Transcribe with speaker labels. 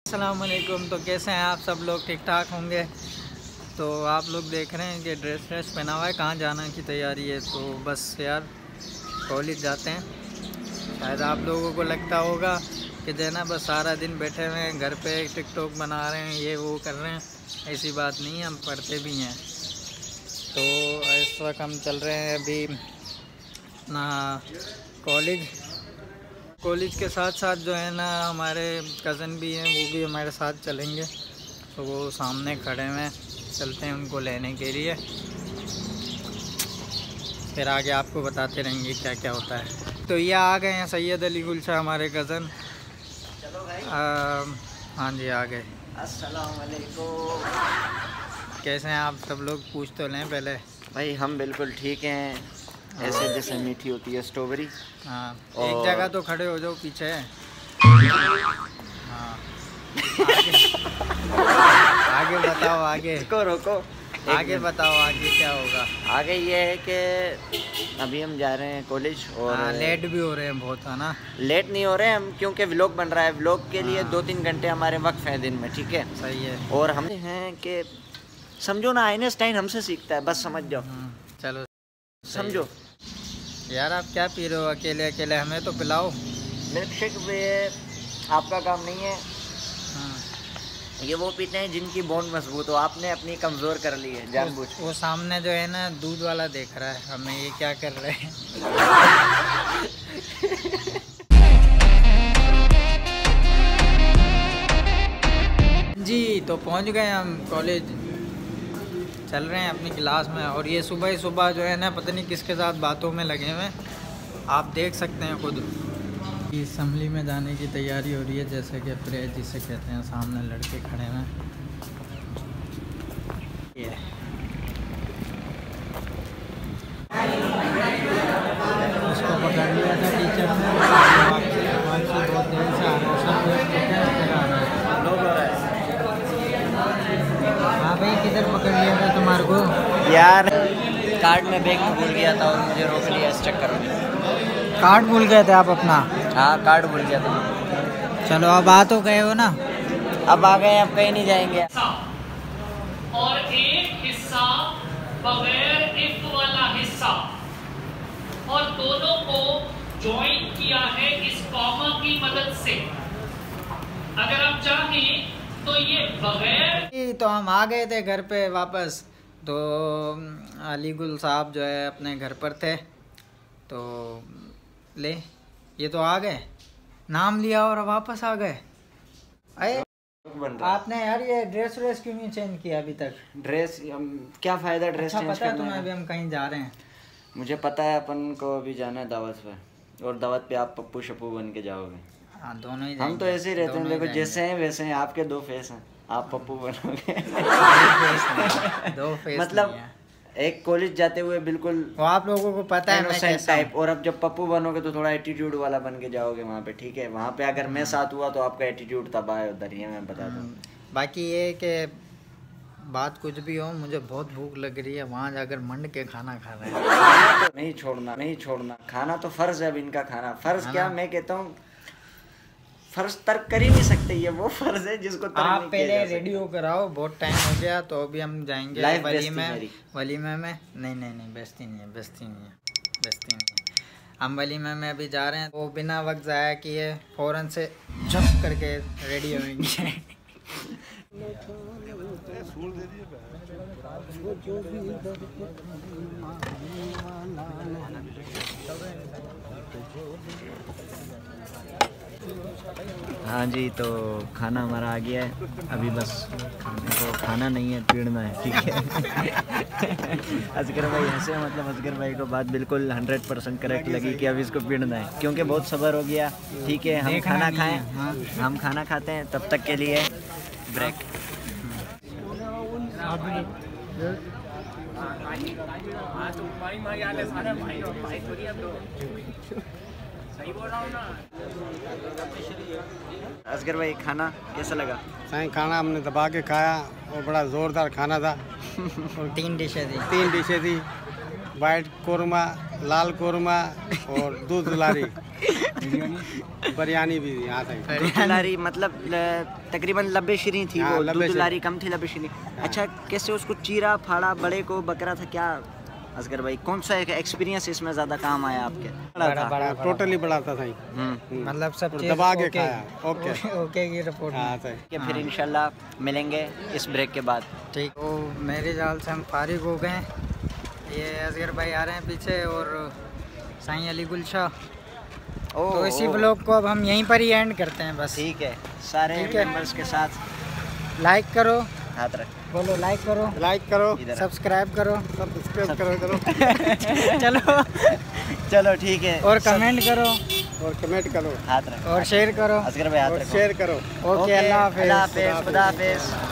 Speaker 1: अस्सलाम वालेकुम। तो कैसे हैं आप सब लोग? ठीक ठाक होंगे। तो आप लोग देख रहे हैं कि ड्रेस पहना हुआ है, कहाँ जाने की तैयारी है। तो बस यार कॉलेज जाते हैं। शायद आप लोगों को लगता होगा कि जो है ना बस सारा दिन बैठे हुए हैं घर पे, टिकटॉक बना रहे हैं, ये वो कर रहे हैं। ऐसी बात नहीं है, हम पढ़ते भी हैं। तो इस वक्त हम चल रहे हैं अभी अपना कॉलेज के साथ साथ जो है ना हमारे कज़न भी हैं, वो भी हमारे साथ चलेंगे। तो वो सामने खड़े हुए हैं, चलते हैं उनको लेने के लिए। फिर आगे आपको बताते रहेंगे क्या क्या होता है। तो ये आ गए हैं सैयद अली गुलशाह, हमारे कज़न।
Speaker 2: चलो भाई।
Speaker 1: हाँ जी, आ गए।
Speaker 2: अस्सलाम वालेकुम।
Speaker 1: कैसे हैं आप सब लोग? पूछ तो लें पहले।
Speaker 2: भाई हम बिल्कुल ठीक हैं, ऐसे जैसे मीठी होती है स्ट्रॉबेरी।
Speaker 1: हाँ,
Speaker 2: और
Speaker 1: एक जगह तो खड़े हो जाओ, पीछे। हाँ, आगे बताओ, आगे
Speaker 2: रोको
Speaker 1: आगे बताओ, आगे क्या होगा?
Speaker 2: आगे ये है कि अभी हम जा रहे हैं कॉलेज और
Speaker 1: लेट भी हो रहे हैं बहुत, है ना?
Speaker 2: लेट नहीं हो रहे हैं हम, क्योंकि व्लॉग बन रहा है। व्लॉग के लिए 2-3 घंटे हमारे वक्त है दिन में, ठीक है?
Speaker 1: सही है।
Speaker 2: और हम हैं कि समझो ना, आइंस्टाइन हमसे सीखता है, बस समझ जाओ।
Speaker 1: चलो
Speaker 2: समझो
Speaker 1: यार। आप क्या पी रहे हो अकेले अकेले? हमें तो पिलाओ।
Speaker 2: मिल्क शेक आपका काम नहीं है। ये वो पीते हैं जिनकी बोन मजबूत हो, आपने अपनी कमज़ोर कर ली है जानबूझ।
Speaker 1: वो सामने जो है ना दूध वाला देख रहा है हमें, ये क्या कर रहे हैं। जी, तो पहुंच गए हम कॉलेज, चल रहे हैं अपनी क्लास में। और ये सुबह ही सुबह जो है ना पता नहीं किसके साथ बातों में लगे हुए हैं, आप देख सकते हैं खुद। असम्बली में जाने की तैयारी हो रही है, जैसे कि प्रेयर जिसे कहते हैं। सामने लड़के खड़े हैं। ये उसको पकड़ लिया था टीचर ने, बहुत देर से आ रहा है। हाँ भाई, किधर पकड़ लिया था तुम्हारे को?
Speaker 2: यार कार्ड में बैग में भूल गया था और मुझे रोक लिया इस चक्कर में।
Speaker 1: कार्ड भूल गए थे आप अपना?
Speaker 2: हाँ, कार्ड भूल गया था।
Speaker 1: चलो अब आ तो गए हो ना?
Speaker 2: अब आ गए, अब कहीं नहीं जाएंगे।
Speaker 3: और एक हिस्सा बगैर इफ वाला हिस्सा, और दोनों को ज्वाइन किया है इस कॉमा की मदद से। अगर आप चाहें तो ये बगैर।
Speaker 1: तो हम आ गए थे घर पे वापस। तो अली गुल साहब जो है अपने घर पर थे। तो ले, ये तो आ गए, नाम लिया और वापस आ गए। अरे आपने यार ये ड्रेस क्यों नहीं चेंज किया अभी तक?
Speaker 2: ड्रेस क्या फ़ायदा ड्रेस
Speaker 1: अच्छा,
Speaker 2: चेंज
Speaker 1: पता है
Speaker 2: करने
Speaker 1: तुम्हें
Speaker 2: का?
Speaker 1: अभी हम कहीं जा रहे हैं?
Speaker 2: मुझे पता है, अपन को अभी जाना है दावत पे, और दावत पे आप पप्पू शप्पू बन के जाओगे।
Speaker 1: हाँ, दोनों ही
Speaker 2: हम तो ऐसे ही रहते हैं, देखो जैसे हैं वैसे हैं। आपके 2 फेस हैं, आप पप्पू बनोगे।
Speaker 1: दो फेस
Speaker 2: मतलब एक कॉलेज जाते हुए बिल्कुल
Speaker 1: वो आप लोगों को पता है मैं कैसा
Speaker 2: टाइप, और अब जब पप्पू बनोगे तो थोड़ा एटीट्यूड वाला बन के जाओगे वहाँ पे, ठीक है? वहाँ पे अगर मैं साथ हुआ तो आपका एटीट्यूड तबाह है उधर ही, मैं बता दूँ।
Speaker 1: बाकी ये कि बात कुछ भी हो, मुझे बहुत भूख लग रही है। वहाँ जाकर मंड के खाना खा रहे हैं।
Speaker 2: तो नहीं छोड़ना खाना तो फर्ज है अब इनका खाना। फर्ज क्या, मैं कहता हूँ फर्ज तर्क कर ही नहीं सकते, ये वो फर्ज है जिसको तर्क
Speaker 1: आप
Speaker 2: नहीं
Speaker 1: पहले
Speaker 2: किया जा
Speaker 1: रेडी होकर आओ, बहुत टाइम हो गया। तो अभी हम जाएंगे वलीमे में। नहीं, बेस्ती नहीं है। हम वलीमे में अभी जा रहे हैं। वो बिना वक्त ज़ाया किए फ़ौरन से झप करके रेडी होंगे।
Speaker 2: हाँ जी, तो खाना हमारा आ गया है। अभी बस खाना नहीं है, पीड़ना है, ठीक है? असगर भाई हंसे, मतलब असगर भाई को बात बिल्कुल 100% करेक्ट लगी कि अब इसको पीड़ना है, क्योंकि बहुत सब्र हो गया। ठीक है, हम खाना खाएं। हम खाना खाते हैं, तब तक के लिए ब्रेक। असगर भाई खाना कैसा लगा?
Speaker 4: खाना हमने दबा के खाया और बड़ा ज़ोरदार खाना था।
Speaker 1: और 3 डिशें थी।
Speaker 4: वाइट कोरमा, लाल कोरमा और दूध दुलारी। बिरयानी भी यहाँ से।
Speaker 2: दूधलारी मतलब तकरीबन लब्बे शीरी थी
Speaker 4: हाँ,
Speaker 2: वो,
Speaker 4: लब्बे
Speaker 2: दूधलारी कम थी, लब्बे शीरी। अच्छा, कैसे उसको चीरा फाड़ा, बड़े को बकरा था क्या असगर भाई? कौन सा एक्सपीरियंस इसमें ज़्यादा काम आया आपके?
Speaker 1: बड़ा
Speaker 4: टोटली बड़ा था सही।
Speaker 1: मतलब सब चीज़
Speaker 4: दबा के खाया। ओके
Speaker 1: ओके की रिपोर्ट।
Speaker 4: हाँ सही।
Speaker 2: कि फिर इंशाल्लाह मिलेंगे इस ब्रेक के बाद।
Speaker 1: ठीक। तो मेरे जाल से हम फारिग हो गए। ये असगर भाई आ रहे हैं पीछे और साईं अली गुलशाह। तो इसी ब्लॉग को अब हम यहीं पर ही एंड करते हैं बस।
Speaker 2: ठीक है, सारे मेंबर्स के साथ
Speaker 1: लाइक करो,
Speaker 2: हाथ रख,
Speaker 1: बोलो लाइक करो,
Speaker 2: इधर
Speaker 1: सब्सक्राइब करो,
Speaker 4: करो।
Speaker 2: चलो ठीक है,
Speaker 1: और कमेंट करो,
Speaker 4: और कमेंट करो,
Speaker 2: हाथ रख,
Speaker 1: और शेयर करो,
Speaker 2: असगर भाई हाथ रखो,
Speaker 4: शेयर करो।
Speaker 1: ओके, अल्लाह हाफिज़।
Speaker 2: खुदा हाफिज़।